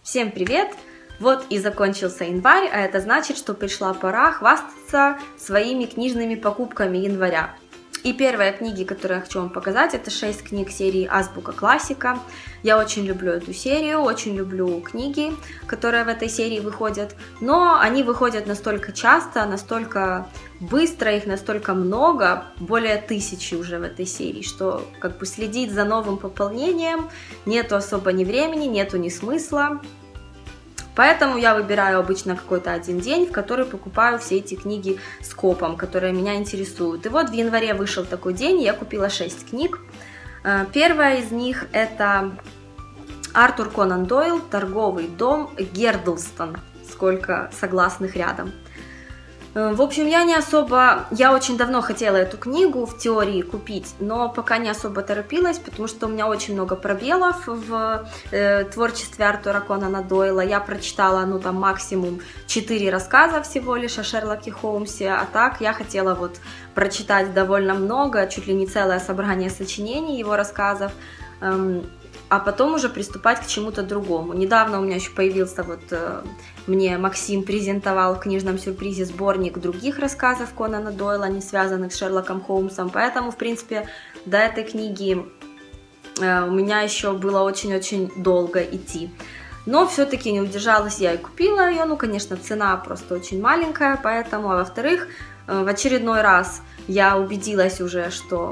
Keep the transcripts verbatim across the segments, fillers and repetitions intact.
Всем привет! Вот и закончился январь, а это значит, что пришла пора хвастаться своими книжными покупками января. И первые книги, которые я хочу вам показать, это шесть книг серии Азбука Классика. Я очень люблю эту серию, очень люблю книги, которые в этой серии выходят, но они выходят настолько часто, настолько быстро, их настолько много, более тысячи уже в этой серии, что как бы следить за новым пополнением нету особо ни времени, нету ни смысла. Поэтому я выбираю обычно какой-то один день, в который покупаю все эти книги скопом, которые меня интересуют. И вот в январе вышел такой день, я купила шесть книг. Первая из них это Артур Конан Дойл «Торговый дом Гердлстон». Сколько согласных рядом. В общем, я не особо, я очень давно хотела эту книгу в теории купить, но пока не особо торопилась, потому что у меня очень много пробелов в э, творчестве Артура Конана Дойла. Я прочитала, ну там максимум четыре рассказа всего лишь о Шерлоке Холмсе, а так я хотела вот прочитать довольно много, чуть ли не целое собрание сочинений его рассказов. Эм, а потом уже приступать к чему-то другому. Недавно у меня еще появился, вот э, мне Максим презентовал в книжном сюрпризе сборник других рассказов Конана Дойла, не связанных с Шерлоком Холмсом, поэтому, в принципе, до этой книги э, у меня еще было очень-очень долго идти. Но все-таки не удержалась я и купила ее, ну, конечно, цена просто очень маленькая, поэтому, а во-вторых, э, в очередной раз я убедилась уже, что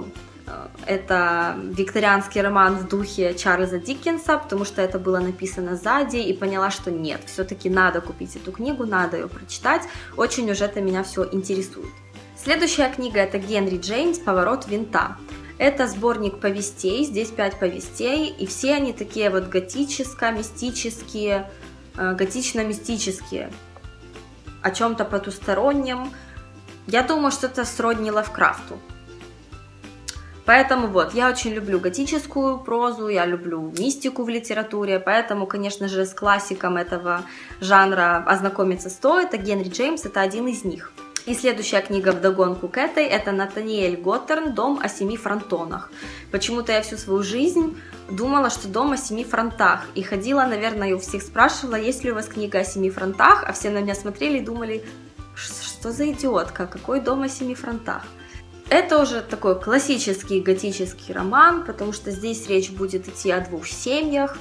это викторианский роман в духе Чарльза Диккенса, потому что это было написано сзади, и поняла, что нет, все-таки надо купить эту книгу, надо ее прочитать, очень уже это меня все интересует. Следующая книга это Генри Джеймс «Поворот винта». Это сборник повестей, здесь пять повестей, и все они такие вот готическо-мистические, готично-мистические, о чем-то потустороннем. Я думаю, что это сродни Лавкрафту. Поэтому вот, я очень люблю готическую прозу, я люблю мистику в литературе, поэтому, конечно же, с классиком этого жанра ознакомиться стоит, а Генри Джеймс это один из них. И следующая книга вдогонку к этой, это Натаниэль Готтерн «Дом о семи фронтонах». Почему-то я всю свою жизнь думала, что дом о семи фронтах, и ходила, наверное, и у всех спрашивала, есть ли у вас книга о семи фронтах, а все на меня смотрели и думали, что за идиотка, какой дом о семи фронтах? Это уже такой классический готический роман, потому что здесь речь будет идти о двух семьях,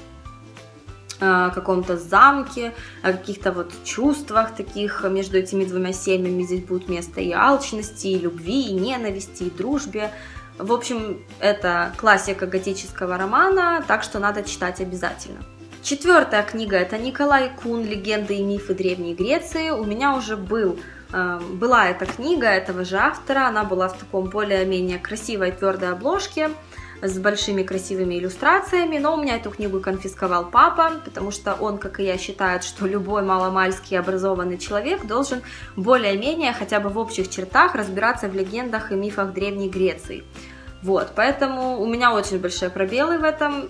о каком-то замке, о каких-то вот чувствах таких между этими двумя семьями. Здесь будет место и алчности, и любви, и ненависти, и дружбе. В общем, это классика готического романа, так что надо читать обязательно. Четвертая книга это Николай Кун «Легенды и мифы Древней Греции». У меня уже был Была эта книга этого же автора, она была в таком более-менее красивой твердой обложке с большими красивыми иллюстрациями, но у меня эту книгу конфисковал папа, потому что он, как и я, считает, что любой маломальский образованный человек должен более-менее, хотя бы в общих чертах, разбираться в легендах и мифах Древней Греции. Вот, поэтому у меня очень большие пробелы в этом.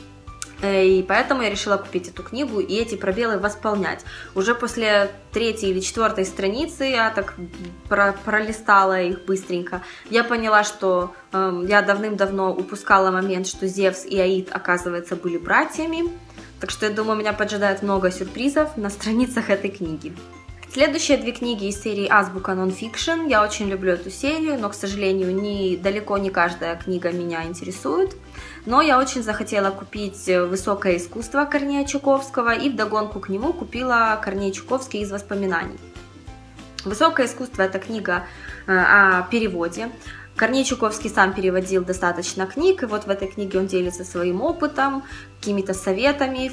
И поэтому я решила купить эту книгу и эти пробелы восполнять. Уже после третьей или четвертой страницы я так про пролистала их быстренько. Я поняла, что э, я давным-давно упускала момент, что Зевс и Аид, оказывается, были братьями. Так что я думаю, меня поджидает много сюрпризов на страницах этой книги. Следующие две книги из серии Азбука Нонфикшн. Я очень люблю эту серию, но, к сожалению, не, далеко не каждая книга меня интересует. Но я очень захотела купить «Высокое искусство» Корнея Чуковского и вдогонку к нему купила Корней Чуковский из воспоминаний. «Высокое искусство» – это книга о переводе. Корней Чуковский сам переводил достаточно книг, и вот в этой книге он делится своим опытом, какими-то советами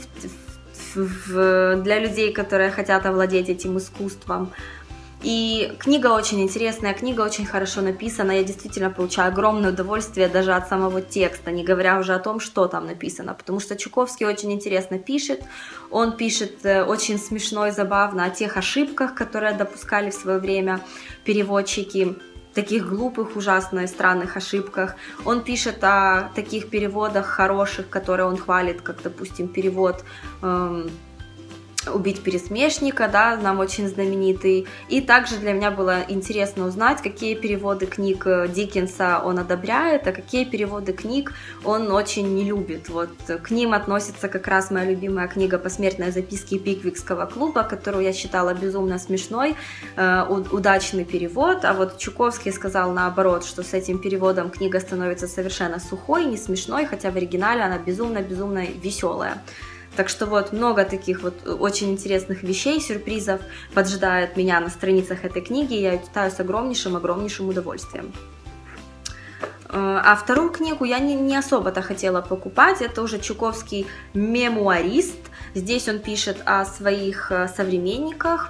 для людей, которые хотят овладеть этим искусством. И книга очень интересная, книга очень хорошо написана, я действительно получаю огромное удовольствие даже от самого текста, не говоря уже о том, что там написано, потому что Чуковский очень интересно пишет, он пишет очень смешно и забавно о тех ошибках, которые допускали в свое время переводчики, таких глупых, ужасно и странных ошибках. Он пишет о таких переводах хороших, которые он хвалит, как, допустим, перевод... Эм, «Убить пересмешника», да, нам очень знаменитый. И также для меня было интересно узнать, какие переводы книг Диккенса он одобряет, а какие переводы книг он очень не любит. Вот к ним относится как раз моя любимая книга «Посмертные записки Пиквикского клуба», которую я считала безумно смешной, э, удачный перевод. А вот Чуковский сказал наоборот, что с этим переводом книга становится совершенно сухой, не смешной, хотя в оригинале она безумно-безумно веселая. Так что вот много таких вот очень интересных вещей, сюрпризов поджидает меня на страницах этой книги, я ее читаю с огромнейшим-огромнейшим удовольствием. А вторую книгу я не, не особо-то хотела покупать, это уже Чуковский мемуарист, здесь он пишет о своих современниках.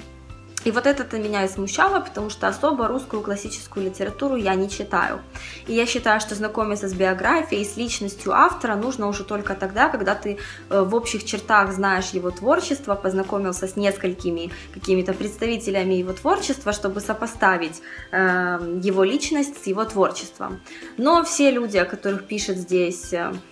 И вот это-то меня и смущало, потому что особо русскую классическую литературу я не читаю. И я считаю, что знакомиться с биографией, с личностью автора нужно уже только тогда, когда ты в общих чертах знаешь его творчество, познакомился с несколькими какими-то представителями его творчества, чтобы сопоставить э, его личность с его творчеством. Но все люди, о которых пишет здесь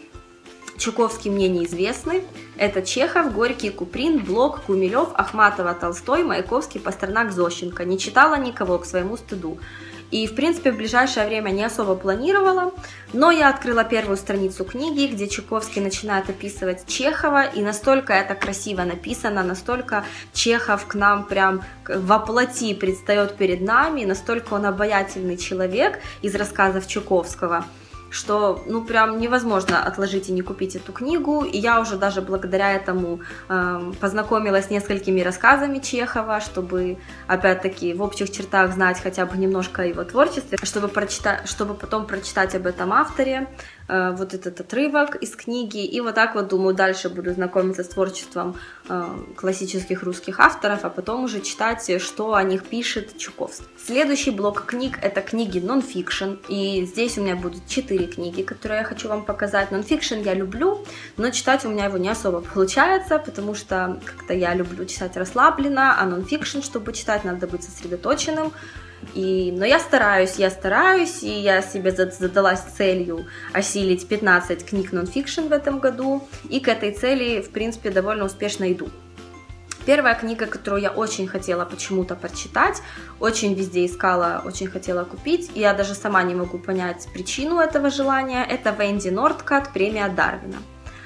Чуковский, мне неизвестны. Это Чехов, Горький, Куприн, Блок, Гумилев, Ахматова, Толстой, Маяковский, Пастернак, Зощенко. Не читала никого, к своему стыду. И, в принципе, в ближайшее время не особо планировала, но я открыла первую страницу книги, где Чуковский начинает описывать Чехова, и настолько это красиво написано, настолько Чехов к нам прям воплоти предстает перед нами, настолько он обаятельный человек из рассказов Чуковского, что, ну, прям невозможно отложить и не купить эту книгу, и я уже даже благодаря этому э, познакомилась с несколькими рассказами Чехова, чтобы, опять-таки, в общих чертах знать хотя бы немножко о его творчестве, чтобы, прочитать, чтобы потом прочитать об этом авторе, э, вот этот отрывок из книги, и вот так вот, думаю, дальше буду знакомиться с творчеством э, классических русских авторов, а потом уже читать, что о них пишет Чуковский. Следующий блок книг — это книги нон-фикшн, и здесь у меня будут четыре книги, которые я хочу вам показать. Нон-фикшн я люблю, но читать у меня его не особо получается, потому что как-то я люблю читать расслабленно, а нон-фикшн, чтобы читать, надо быть сосредоточенным. И, но я стараюсь, я стараюсь, и я себе задалась целью осилить пятнадцать книг нон-фикшн в этом году, и к этой цели, в принципе, довольно успешно иду. Первая книга, которую я очень хотела почему-то прочитать, очень везде искала, очень хотела купить, и я даже сама не могу понять причину этого желания, это Венди Нордкотт, премия Дарвина.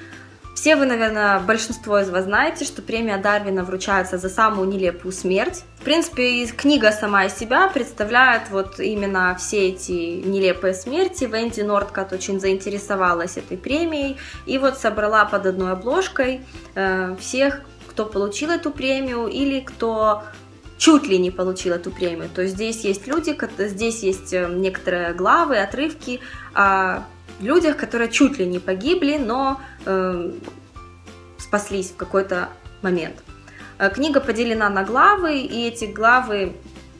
Все вы, наверное, большинство из вас знаете, что премия Дарвина вручается за самую нелепую смерть. В принципе, книга сама из себя представляет вот именно все эти нелепые смерти. Венди Нордкотт очень заинтересовалась этой премией и вот собрала под одной обложкой э, всех, кто получил эту премию или кто чуть ли не получил эту премию. То есть здесь есть люди, здесь есть некоторые главы, отрывки о людях, которые чуть ли не погибли, но э, спаслись в какой-то момент. Книга поделена на главы, и эти главы,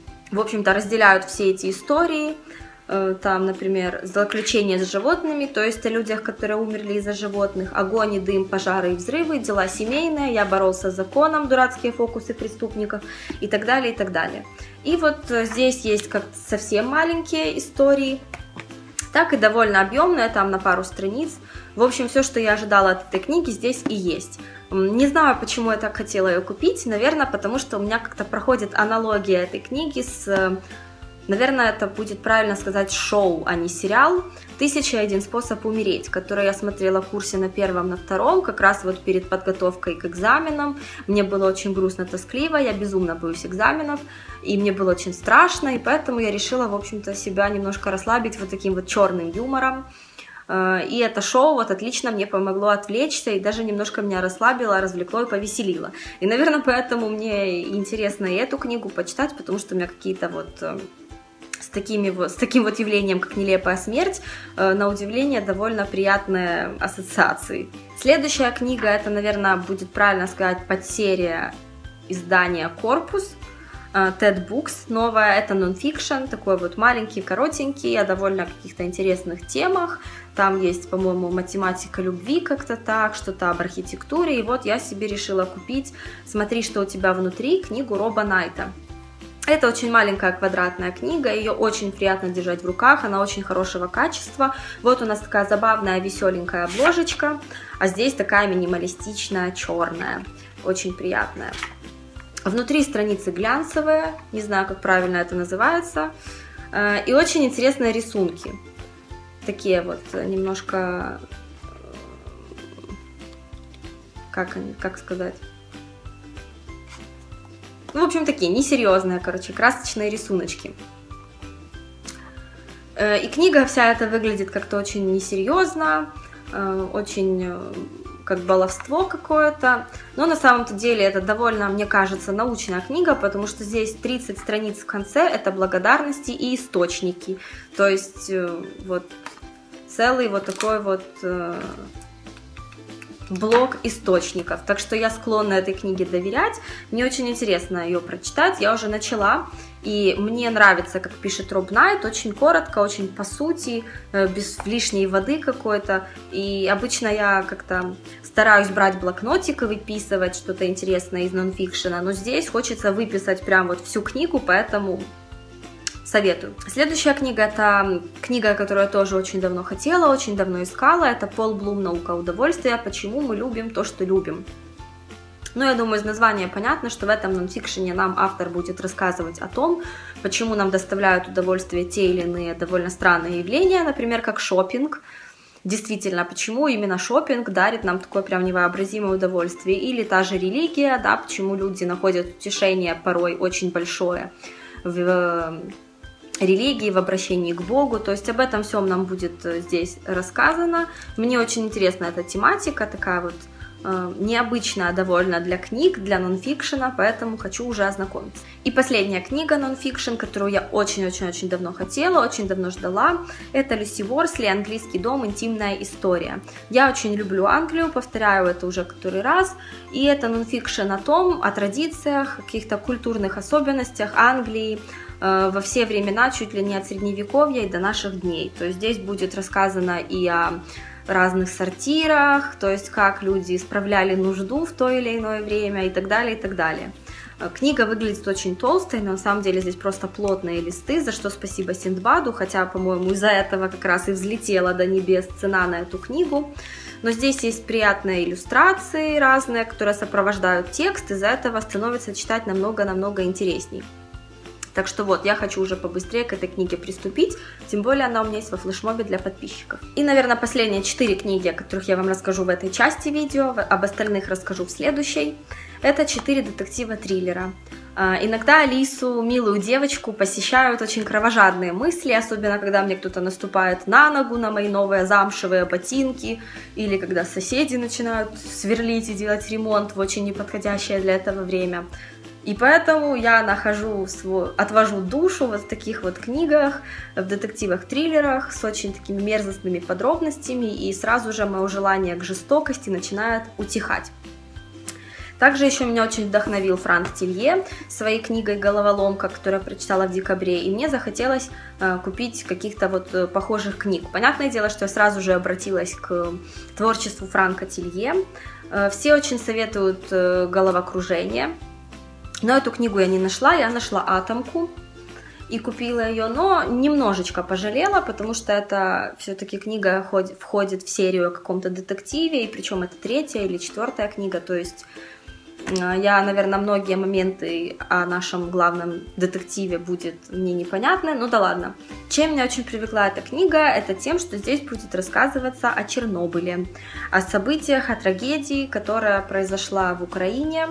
в общем-то, разделяют все эти истории. Там, например, «Злоключения с животными», то есть о людях, которые умерли из-за животных, «Огонь и дым, пожары и взрывы», «Дела семейные», «Я боролся с законом», «Дурацкие фокусы преступников» и так далее, и так далее. И вот здесь есть как совсем маленькие истории, так и довольно объемные, там на пару страниц. В общем, все, что я ожидала от этой книги, здесь и есть. Не знаю, почему я так хотела ее купить, наверное, потому что у меня как-то проходит аналогия этой книги с... Наверное, это будет правильно сказать шоу, а не сериал «Тысяча и один способ умереть», который я смотрела в курсе на первом, на втором, как раз вот перед подготовкой к экзаменам. Мне было очень грустно, тоскливо, я безумно боюсь экзаменов, и мне было очень страшно, и поэтому я решила, в общем-то, себя немножко расслабить вот таким вот черным юмором. И это шоу вот отлично мне помогло отвлечься и даже немножко меня расслабило, развлекло и повеселило. И, наверное, поэтому мне интересно и эту книгу почитать, потому что у меня какие-то вот... С, такими вот, с таким вот явлением, как нелепая смерть, э, на удивление, довольно приятные ассоциации. Следующая книга, это, наверное, будет правильно сказать, подсерия издания «Корпус», э, TED Books, новая, это нон-фикшн, такой вот маленький, коротенький, о довольно каких-то интересных темах. Там есть, по-моему, математика любви как-то так, что-то об архитектуре, и вот я себе решила купить «Смотри, что у тебя внутри», книгу Роба Найта. Это очень маленькая квадратная книга, ее очень приятно держать в руках, она очень хорошего качества. Вот у нас такая забавная, веселенькая обложечка, а здесь такая минималистичная, черная, очень приятная. Внутри страницы глянцевые, не знаю, как правильно это называется, и очень интересные рисунки. Такие вот немножко, как, как сказать... Ну, в общем, такие несерьезные, короче, красочные рисуночки. И книга вся эта выглядит как-то очень несерьезно, очень как баловство какое-то. Но на самом-то деле это довольно, мне кажется, научная книга, потому что здесь тридцать страниц в конце, это благодарности и источники. То есть вот целый вот такой вот... блок источников, так что я склонна этой книге доверять, мне очень интересно ее прочитать, я уже начала, и мне нравится, как пишет Роб Найт, очень коротко, очень по сути, без лишней воды какой-то, и обычно я как-то стараюсь брать блокнотик и выписывать что-то интересное из нонфикшена, но здесь хочется выписать прям вот всю книгу, поэтому... советую. Следующая книга, это книга, которую я тоже очень давно хотела, очень давно искала. Это Пол Блум «Наука удовольствия. Почему мы любим то, что любим». Ну, я думаю, из названия понятно, что в этом нонфикшене нам автор будет рассказывать о том, почему нам доставляют удовольствие те или иные довольно странные явления, например, как шопинг. Действительно, почему именно шопинг дарит нам такое прям невообразимое удовольствие. Или та же религия, да, почему люди находят утешение порой очень большое в религии, в обращении к Богу, то есть об этом всем нам будет здесь рассказано. Мне очень интересна эта тематика, такая вот э, необычная довольно для книг, для нонфикшена, поэтому хочу уже ознакомиться. И последняя книга нонфикшн, которую я очень-очень-очень давно хотела, очень давно ждала, это Люси Ворсли «Английский дом. Интимная история». Я очень люблю Англию, повторяю это уже который раз, и это нонфикшн о том, о традициях, каких-то культурных особенностях Англии, во все времена, чуть ли не от средневековья и до наших дней. То есть здесь будет рассказано и о разных сортирах, то есть как люди справляли нужду в то или иное время и так далее, и так далее. Книга выглядит очень толстой, но на самом деле здесь просто плотные листы, за что спасибо Синдбаду, хотя, по-моему, из-за этого как раз и взлетела до небес цена на эту книгу. Но здесь есть приятные иллюстрации разные, которые сопровождают текст, из-за этого становится читать намного-намного интересней. Так что вот, я хочу уже побыстрее к этой книге приступить, тем более она у меня есть во флешмобе для подписчиков. И, наверное, последние четыре книги, о которых я вам расскажу в этой части видео, об остальных расскажу в следующей. Это четыре детектива-триллера. Иногда Алису, милую девочку, посещают очень кровожадные мысли, особенно когда мне кто-то наступает на ногу, на мои новые замшевые ботинки, или когда соседи начинают сверлить и делать ремонт в очень неподходящее для этого время. И поэтому я нахожу свой, отвожу душу вот в таких вот книгах, в детективах-триллерах с очень такими мерзостными подробностями, и сразу же мое желание к жестокости начинает утихать. Также еще меня очень вдохновил Франк Тилье своей книгой «Головоломка», которую я прочитала в декабре, и мне захотелось э, купить каких-то вот э, похожих книг. Понятное дело, что я сразу же обратилась к творчеству Франка Тилье. Э, все очень советуют э, «Головокружение». Но эту книгу я не нашла, я нашла «Атомку» и купила ее, но немножечко пожалела, потому что это все-таки книга входит в серию о каком-то детективе, и причем это третья или четвертая книга, то есть я, наверное, многие моменты о нашем главном детективе будет мне непонятны, ну да ладно. Чем меня очень привлекла эта книга, это тем, что здесь будет рассказываться о Чернобыле, о событиях, о трагедии, которая произошла в Украине.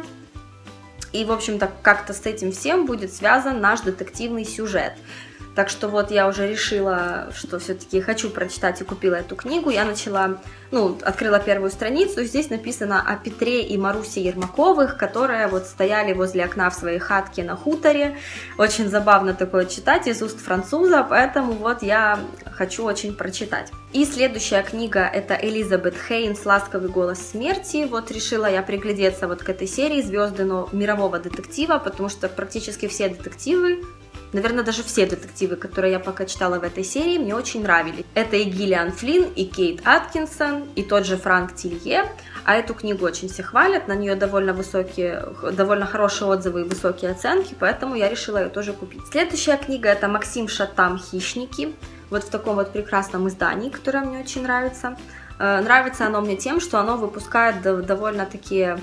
И, в общем-то, как-то с этим всем будет связан наш детективный сюжет. Так что вот я уже решила, что все-таки хочу прочитать и купила эту книгу. Я начала, ну, открыла первую страницу, и здесь написано о Петре и Марусе Ермаковых, которые вот стояли возле окна в своей хатке на хуторе. Очень забавно такое читать из уст француза, поэтому вот я хочу очень прочитать. И следующая книга — это Элизабет Хейнс «Ласковый голос смерти». Вот решила я приглядеться вот к этой серии «Звезды мирового детектива», потому что практически все детективы, наверное, даже все детективы, которые я пока читала в этой серии, мне очень нравились. Это и Гиллиан Флинн, и Кейт Аткинсон, и тот же Франк Тилье. а эту книгу очень все хвалят, на нее довольно высокие, довольно хорошие отзывы и высокие оценки, поэтому я решила ее тоже купить. Следующая книга — это Максим Шатам «Хищники», вот в таком вот прекрасном издании, которое мне очень нравится. Нравится оно мне тем, что оно выпускает довольно такие...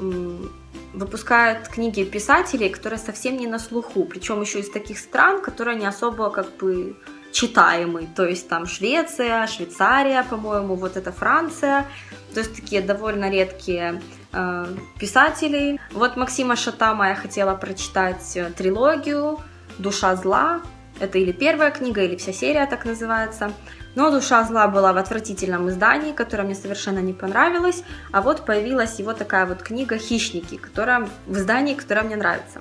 выпускает книги писателей, которые совсем не на слуху, причем еще из таких стран, которые не особо как бы читаемы, то есть там Швеция, Швейцария, по-моему, вот это Франция, то есть такие довольно редкие э, писатели. Вот Максима Шатама я хотела прочитать трилогию «Душа зла», это или первая книга, или вся серия так называется. Но «Душа зла» была в отвратительном издании, которое мне совершенно не понравилось, а вот появилась его такая вот книга «Хищники», которая в издании, которая мне нравится.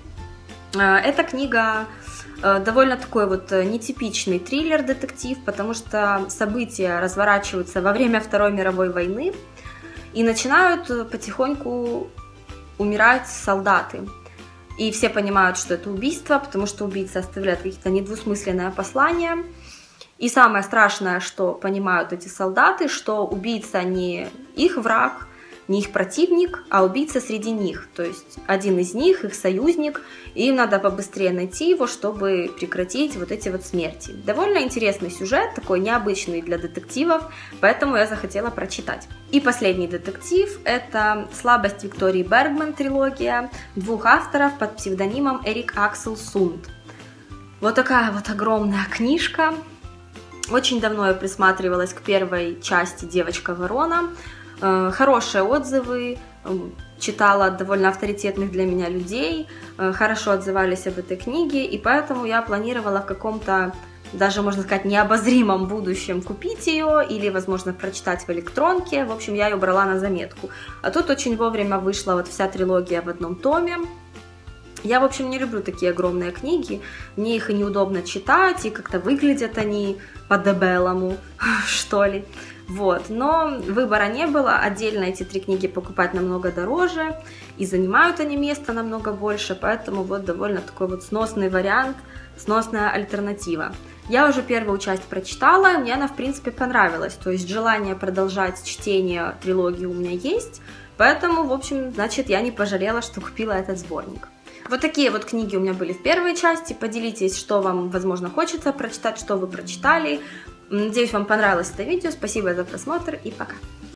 Эта книга довольно такой вот нетипичный триллер-детектив, потому что события разворачиваются во время Второй мировой войны и начинают потихоньку умирать солдаты. И все понимают, что это убийство, потому что убийца оставляет какие-то недвусмысленные послания. И самое страшное, что понимают эти солдаты, что убийца не их враг, не их противник, а убийца среди них. То есть один из них, их союзник, и им надо побыстрее найти его, чтобы прекратить вот эти вот смерти. Довольно интересный сюжет, такой необычный для детективов, поэтому я захотела прочитать. И последний детектив — это «Слабость Виктории Бергман» трилогия двух авторов под псевдонимом Эрик Аксел Сунд. Вот такая вот огромная книжка. Очень давно я присматривалась к первой части «Девочка-ворона». Хорошие отзывы, читала от довольно авторитетных для меня людей, хорошо отзывались об этой книге, и поэтому я планировала в каком-то, даже можно сказать, необозримом будущем купить ее или, возможно, прочитать в электронке. В общем, я ее брала на заметку. А тут очень вовремя вышла вот вся трилогия в одном томе. Я, в общем, не люблю такие огромные книги, мне их и неудобно читать, и как-то выглядят они по-дебелому, что ли. Вот, но выбора не было, отдельно эти три книги покупать намного дороже, и занимают они место намного больше, поэтому вот довольно такой вот сносный вариант, сносная альтернатива. Я уже первую часть прочитала, и мне она, в принципе, понравилась, то есть желание продолжать чтение трилогии у меня есть, поэтому, в общем, значит, я не пожалела, что купила этот сборник. Вот такие вот книги у меня были в первой части. Поделитесь, что вам, возможно, хочется прочитать, что вы прочитали. Надеюсь, вам понравилось это видео. Спасибо за просмотр и пока!